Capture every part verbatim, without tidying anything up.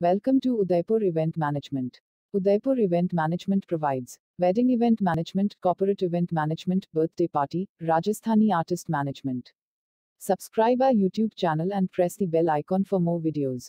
Welcome to Udaipur Event Management. Udaipur Event Management provides wedding event management, corporate event management, birthday party, Rajasthani artist management. Subscribe our YouTube channel and press the bell icon for more videos.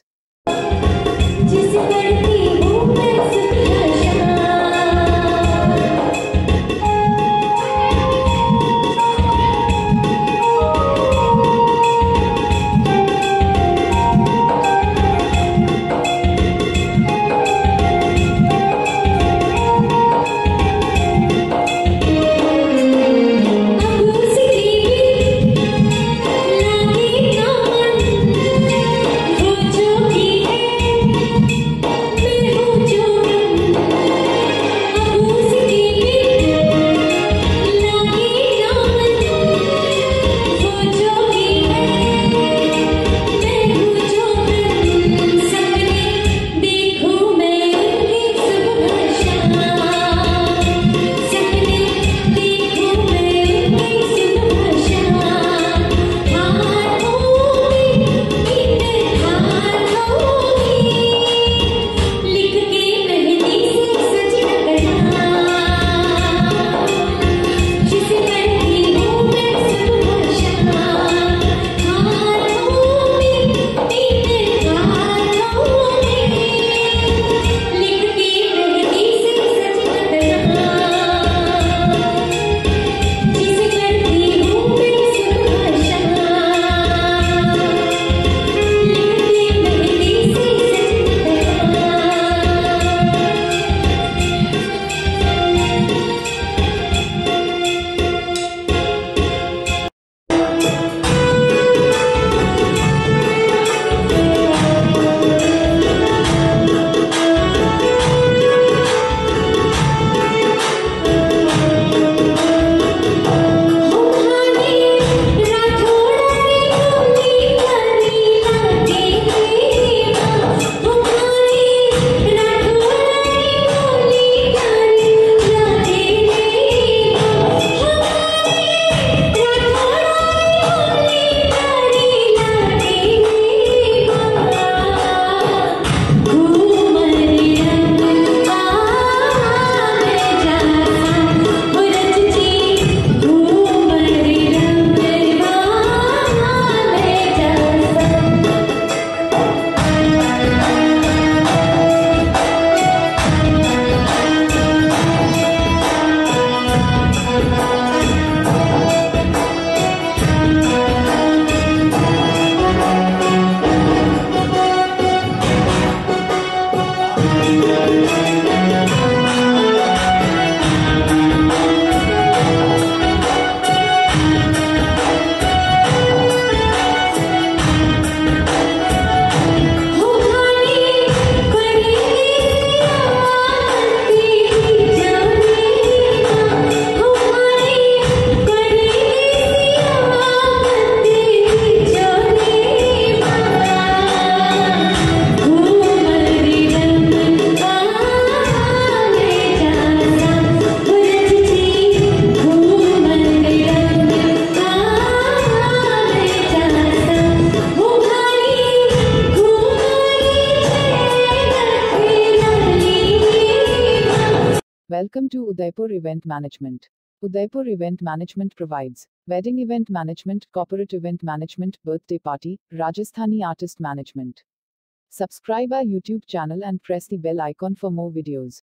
Welcome to Udaipur Event Management. Udaipur Event Management provides wedding event management, corporate event management, birthday party, Rajasthani artist management. Subscribe our YouTube channel and press the bell icon for more videos.